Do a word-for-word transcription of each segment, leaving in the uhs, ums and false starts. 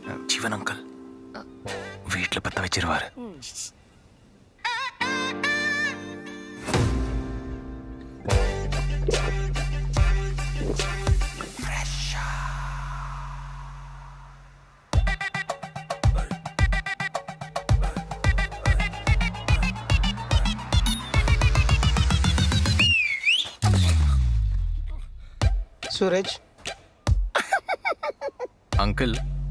जीवन अंकल वीट्ल पत्ता वेचिरुवार सूरज अंकल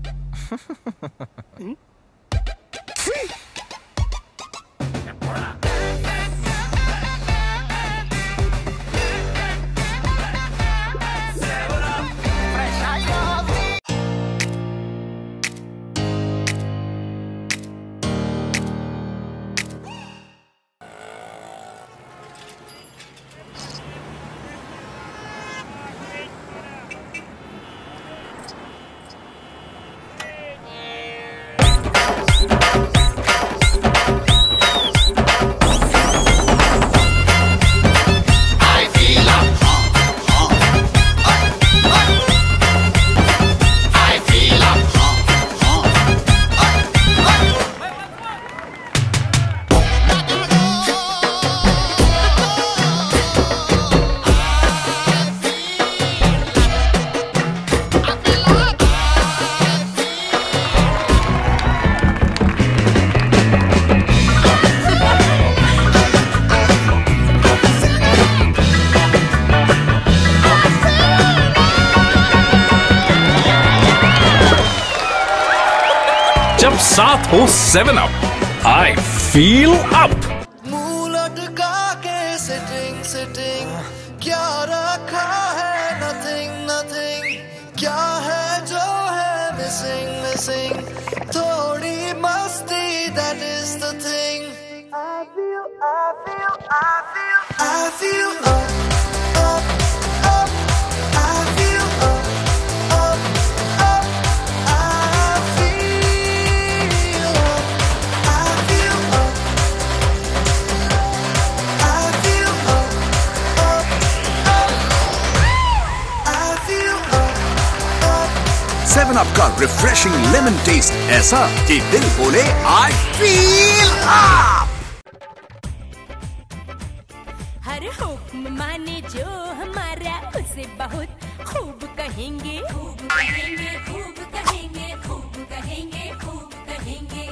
जब साथ हो seven up I feel up. मुंह लटका के सिटिंग सिटिंग क्या रखा है नथिंग नथिंग क्या है जो है मिसिंग मिसिंग थोड़ी मस्ती that is the thing I feel I feel I feel I feel up up up I feel up up up I feel up I feel up I feel up up up I feel up up seven up का refreshing lemon taste ऐसा कि दिल बोले आई feel up. हर हुक्म माने जो हमारा उसे बहुत खूब कहेंगे खूब कहेंगे खूब कहेंगे खूब कहेंगे खूब कहेंगे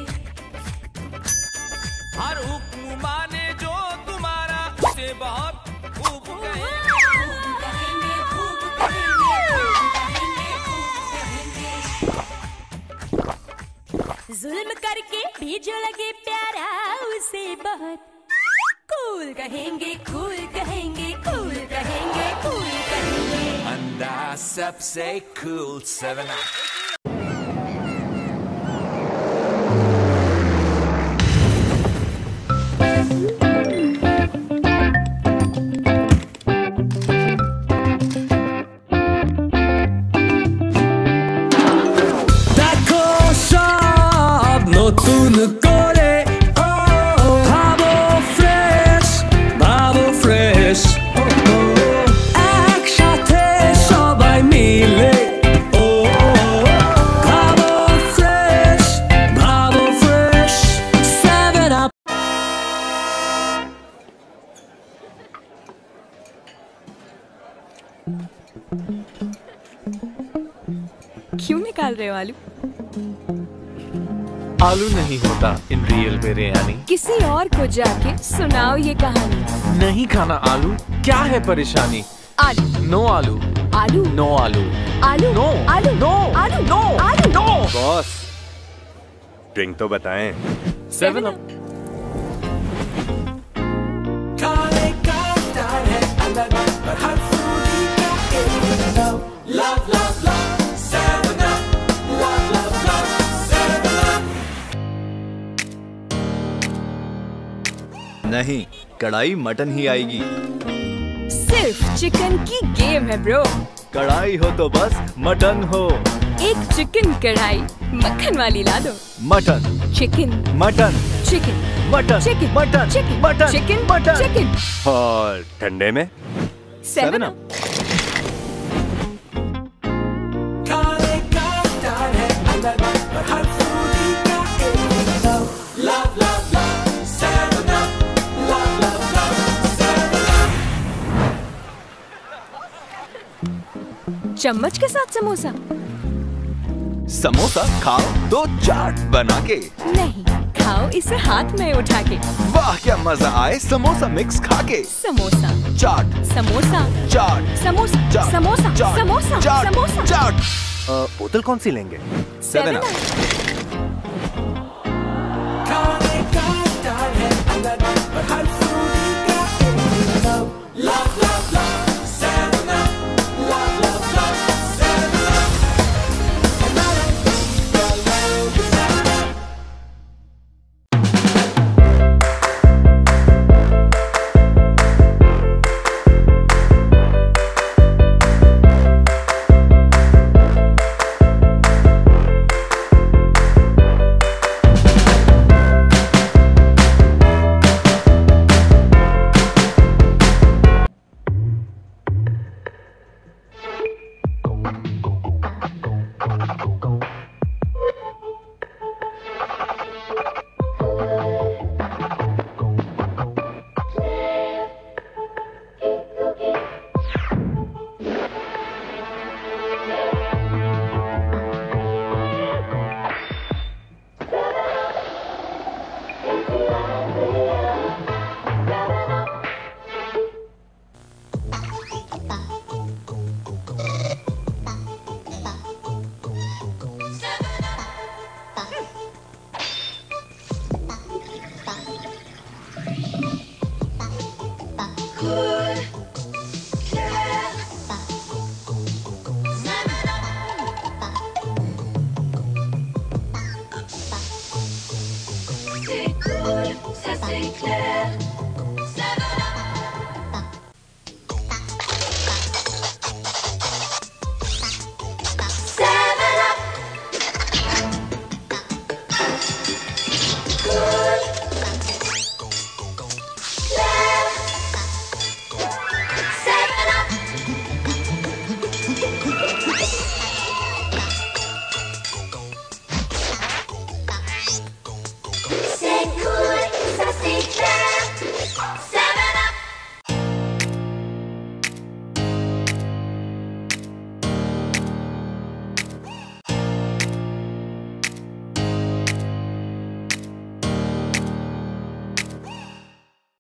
हर हुक्म माने जो तुम्हारा उसे बहुत खूब कहेंगे खूब कहेंगे खूब कहेंगे खूब कहेंगे जुल्म करके भी जो लगे प्यारा उसे बहुत कूल कहेंगे कूल कहेंगे कूल कहेंगे कूल कहेंगे अंदाज सबसे कूल सेवन अप। देखो सब नतुन करे भाबो फ्रेश भाबो फ्रेश একসাথে সবাই মিলে ও ভাবো ফ্রেশ ভাবো ফ্রেশ সেভেন আপ। क्यों निकाल रहे हो आलू? आलू नहीं होता इन रियल बिरयानी। किसी और को जाके सुनाओ ये कहानी। नहीं खाना आलू, क्या है परेशानी? आलू नो आलू आलू नो आलू आलू नो आलू नो आलू नो आलू नो। बॉस ड्रिंक तो बताएं। Seven up. खाने का स्टाइल है अलग पर हर फूडी का एक love love love love seven up love love love seven up. नहीं, कढ़ाई मटन ही आएगी। सिर्फ चिकन की गेम है ब्रो। कढ़ाई हो तो बस मटन हो। एक चिकन कढ़ाई मक्खन वाली ला दो। Mutton chicken mutton chicken mutton chicken mutton chicken mutton chicken mutton chicken. और ठंडे में सेवन अप। खाने का स्टाइल है अलग पर चम्मच के साथ समोसा? समोसा खाओ तो चाट बना के। नहीं, खाओ इसे हाथ में उठा के। वाह क्या मजा आए समोसा मिक्स खा के। समोसा चाट समोसा चाट समोसा चाट समोसा चाट समोसा चाट समोसा चाट। बोतल कौन सी लेंगे? Seven up. खाने का स्टाइल है अलग, पर हर फूडी का एक love love love love seven up, love love love seven up, हमारा पूरा love seven up. C'est cool, ça c'est clair.